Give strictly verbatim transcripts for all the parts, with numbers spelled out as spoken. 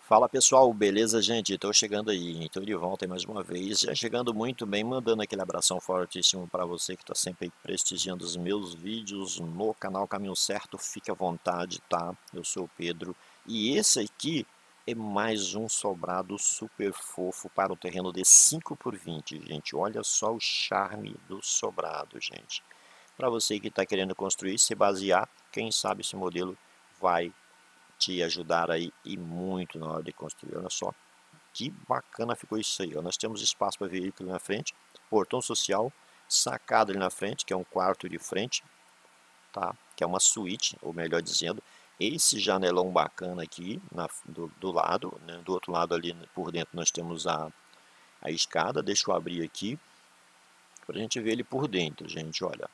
Fala pessoal, beleza gente? Estou chegando aí, então de volta aí mais uma vez, já chegando muito bem, mandando aquele abração fortíssimo para você que está sempre aí prestigiando os meus vídeos no canal Caminho Certo, fique à vontade, tá? Eu sou o Pedro e esse aqui é mais um sobrado super fofo para o terreno de cinco por vinte, gente. Olha só o charme do sobrado, gente. Para você que está querendo construir, se basear, quem sabe esse modelo vai te ajudar aí e muito na hora de construir. Olha só que bacana ficou isso aí. Ó. Nós temos espaço para veículo ali na frente, portão social, sacada ali na frente, que é um quarto de frente, tá? Que é uma suíte, ou melhor dizendo, esse janelão bacana aqui na, do, do lado, né? Do outro lado ali por dentro nós temos a, a escada. Deixa eu abrir aqui para a gente ver ele por dentro, gente. Olha,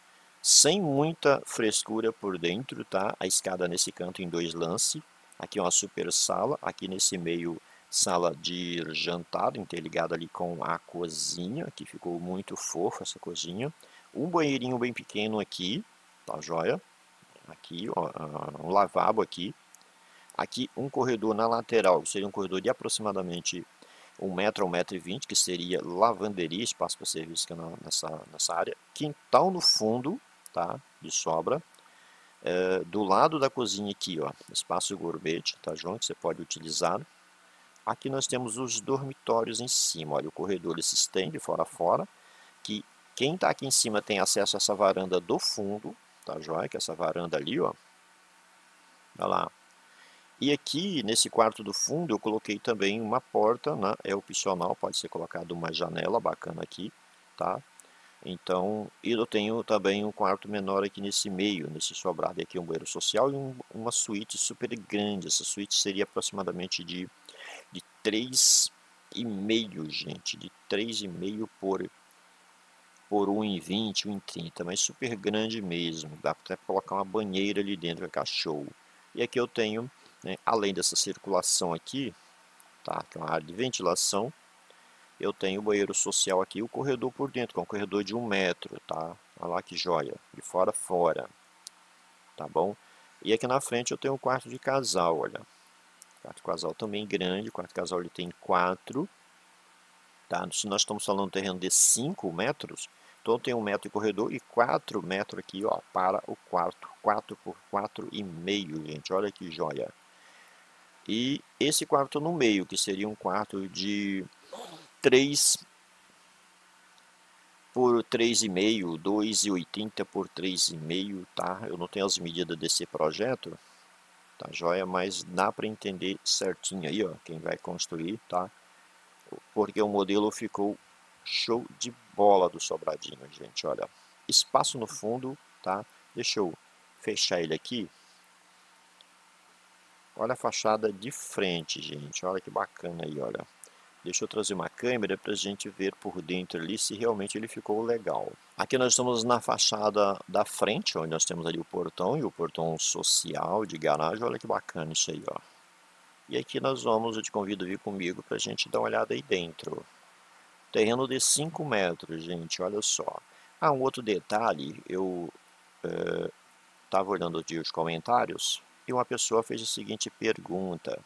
sem muita frescura por dentro, tá? A escada nesse canto em dois lances. Aqui é uma super sala, aqui nesse meio sala de jantar, interligada ali com a cozinha, que ficou muito fofa essa cozinha. Um banheirinho bem pequeno aqui, tá joia? Aqui, ó, um lavabo aqui. Aqui um corredor na lateral, seria um corredor de aproximadamente um metro a um metro e vinte, que seria lavanderia, espaço para serviço nessa, nessa área. Quintal no fundo, tá? De sobra. É, do lado da cozinha aqui, ó, espaço gourmet, tá, João? Que você pode utilizar. Aqui nós temos os dormitórios em cima, olha, o corredor ele se estende fora a fora, que quem está aqui em cima tem acesso a essa varanda do fundo, tá, joia? Que é essa varanda ali, ó. Olha lá. E aqui, nesse quarto do fundo, eu coloquei também uma porta, né? É opcional, pode ser colocado uma janela bacana aqui, tá? Então, e eu tenho também um quarto menor aqui nesse meio, nesse sobrado. Aqui um banheiro social e um, uma suíte super grande. Essa suíte seria aproximadamente de, de três e meio, gente. De três e meio por, por um e vinte, um e trinta, mas super grande mesmo. Dá até para colocar uma banheira ali dentro, vai ficar show. E aqui eu tenho, né, além dessa circulação aqui, tá, que é uma área de ventilação, eu tenho o banheiro social aqui, o corredor por dentro, que é um corredor de um metro, tá? Olha lá que joia, de fora a fora, tá bom? E aqui na frente eu tenho o quarto de casal, olha. Quarto de casal também grande, o quarto de casal ele tem quatro, tá? Se nós estamos falando de um terreno de cinco metros, então tem um metro de corredor e quatro metros aqui, ó, para o quarto. Quatro por quatro e meio, gente, olha que joia. E esse quarto no meio, que seria um quarto de três por três e meio, dois e oitenta por três e meio, tá? Eu não tenho as medidas desse projeto, tá joia? Mas dá para entender certinho aí, ó, quem vai construir, tá? Porque o modelo ficou show de bola do sobradinho, gente, olha. Espaço no fundo, tá? Deixa eu fechar ele aqui. Olha a fachada de frente, gente, olha que bacana aí, olha. Deixa eu trazer uma câmera para a gente ver por dentro ali se realmente ele ficou legal. Aqui nós estamos na fachada da frente, onde nós temos ali o portão e o portão social de garagem. Olha que bacana isso aí, ó. E aqui nós vamos, eu te convido a vir comigo para a gente dar uma olhada aí dentro. Terreno de cinco metros, gente, olha só. Ah, um outro detalhe, eu estava é, olhando aqui os comentários e uma pessoa fez a seguinte pergunta.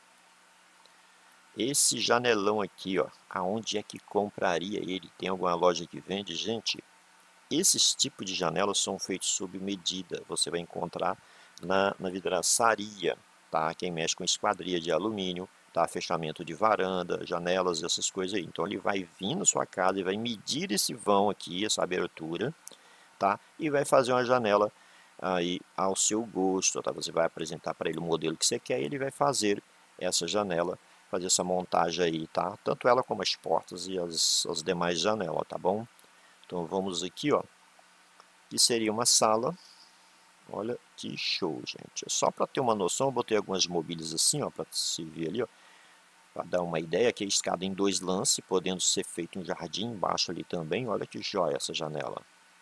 Esse janelão aqui, ó, aonde é que compraria ele? Tem alguma loja que vende? Gente, esses tipos de janelas são feitos sob medida. Você vai encontrar na, na vidraçaria, tá? Quem mexe com esquadria de alumínio, tá? Fechamento de varanda, janelas, essas coisas aí. Então ele vai vir na sua casa e vai medir esse vão aqui, essa abertura, tá? E vai fazer uma janela aí ao seu gosto, tá? Você vai apresentar para ele o modelo que você quer e ele vai fazer essa janela, fazer essa montagem aí, tá? Tanto ela como as portas e as, as demais janelas, tá bom? Então vamos aqui, ó, que seria uma sala. Olha que show, gente. Só para ter uma noção, eu botei algumas mobílias assim, ó, para se ver ali, ó, para dar uma ideia, que é escada em dois lances, podendo ser feito um jardim embaixo ali também. Olha que joia essa janela.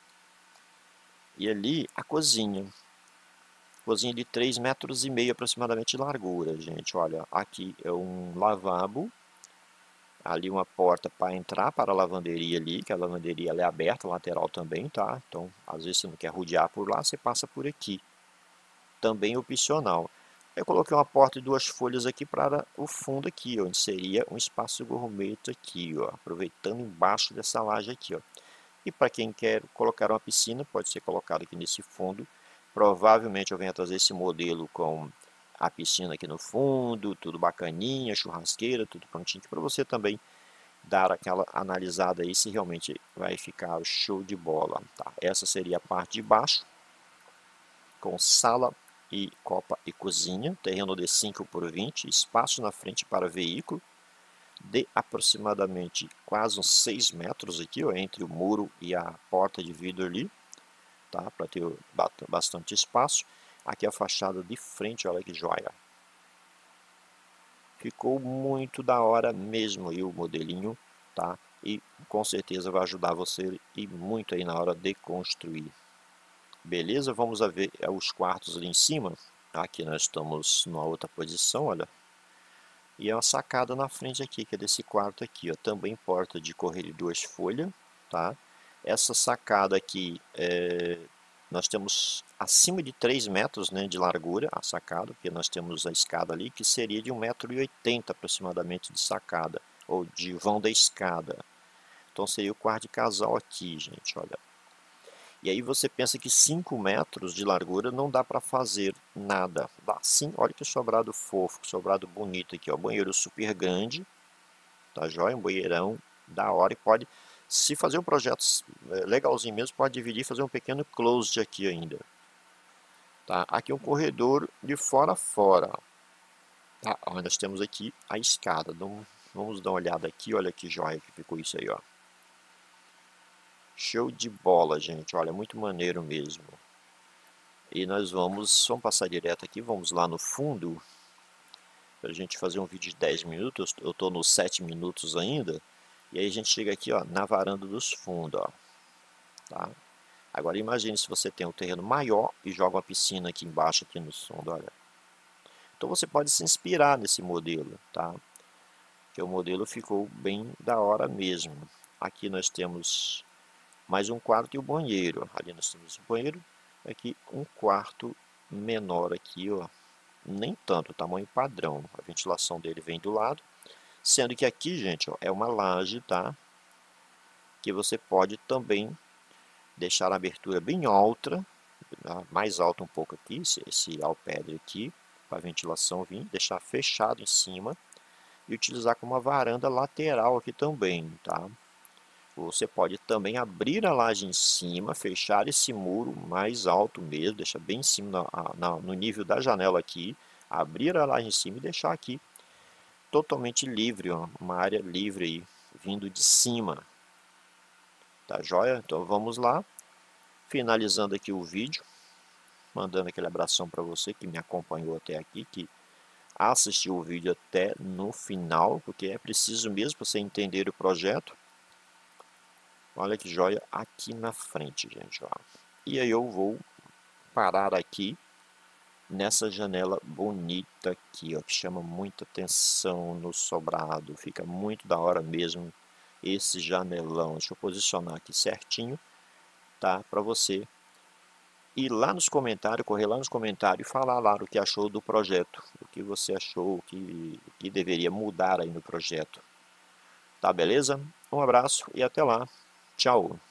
E ali a cozinha. Cozinha de três metros e meio aproximadamente de largura, gente. Olha, aqui é um lavabo. Ali uma porta para entrar para a lavanderia ali, que a lavanderia ela é aberta, lateral também, tá? Então, às vezes você não quer rodear por lá, você passa por aqui. Também opcional. Eu coloquei uma porta e duas folhas aqui para o fundo aqui, onde seria um espaço gourmet aqui, ó, aproveitando embaixo dessa laje aqui, ó. E para quem quer colocar uma piscina, pode ser colocado aqui nesse fundo. Provavelmente eu venho trazer esse modelo com a piscina aqui no fundo, tudo bacaninha, churrasqueira, tudo prontinho, para você também dar aquela analisada aí se realmente vai ficar show de bola, tá? Essa seria a parte de baixo, com sala e copa e cozinha, terreno de cinco por vinte, espaço na frente para veículo, de aproximadamente quase uns seis metros aqui, ó, entre o muro e a porta de vidro ali, tá? Para ter bastante espaço. Aqui a fachada de frente, olha que joia. Ficou muito da hora mesmo aí o modelinho, tá? E com certeza vai ajudar você e muito aí na hora de construir. Beleza? Vamos a ver os quartos ali em cima. Aqui nós estamos numa outra posição, olha. E é uma sacada na frente aqui, que é desse quarto aqui, ó. Também porta de correr de duas folhas, tá? Essa sacada aqui, é... nós temos acima de três metros, né, de largura, a sacada, porque nós temos a escada ali, que seria de um metro e oitenta aproximadamente de sacada, ou de vão da escada. Então seria o quarto de casal aqui, gente, olha. E aí você pensa que cinco metros de largura não dá para fazer nada. Dá sim, olha que sobrado fofo, que sobrado bonito aqui, ó. Banheiro super grande, tá joia? Um banheirão da hora e pode, se fazer um projeto legalzinho mesmo, pode dividir e fazer um pequeno closet aqui ainda. Tá? Aqui um corredor de fora a fora. Tá? Ó, nós temos aqui a escada. Então, vamos dar uma olhada aqui, olha que joia que ficou isso aí, ó. Show de bola, gente. Olha, muito maneiro mesmo. E nós vamos, vamos passar direto aqui, vamos lá no fundo, para a gente fazer um vídeo de dez minutos, eu estou nos sete minutos ainda, e aí a gente chega aqui, ó, na varanda dos fundos, ó, tá? Agora imagine se você tem um terreno maior e joga uma piscina aqui embaixo, aqui no fundo, olha. Então você pode se inspirar nesse modelo, tá? Que o modelo ficou bem da hora mesmo. Aqui nós temos mais um quarto e o banheiro, ali nós temos o banheiro, aqui um quarto menor aqui, ó, nem tanto, tamanho padrão, a ventilação dele vem do lado, sendo que aqui, gente, ó, é uma laje, tá, que você pode também deixar a abertura bem alta, mais alta um pouco aqui, esse, esse alpendre aqui, para a ventilação vir, deixar fechado em cima e utilizar como uma varanda lateral aqui também, tá. Você pode também abrir a laje em cima, fechar esse muro mais alto mesmo, deixar bem em cima na, na, no nível da janela aqui, abrir a laje em cima e deixar aqui totalmente livre, ó, uma área livre aí, vindo de cima. Tá joia? Então vamos lá, finalizando aqui o vídeo, mandando aquele abração para você que me acompanhou até aqui, que assistiu o vídeo até no final, porque é preciso mesmo para você entender o projeto. Olha que joia aqui na frente, gente, ó. E aí eu vou parar aqui nessa janela bonita aqui, ó, que chama muita atenção no sobrado. Fica muito da hora mesmo esse janelão. Deixa eu posicionar aqui certinho, tá? Para você ir lá nos comentários, correr lá nos comentários e falar lá o que achou do projeto. O que você achou, o que, o que deveria mudar aí no projeto. Tá, beleza? Um abraço e até lá. Tchau.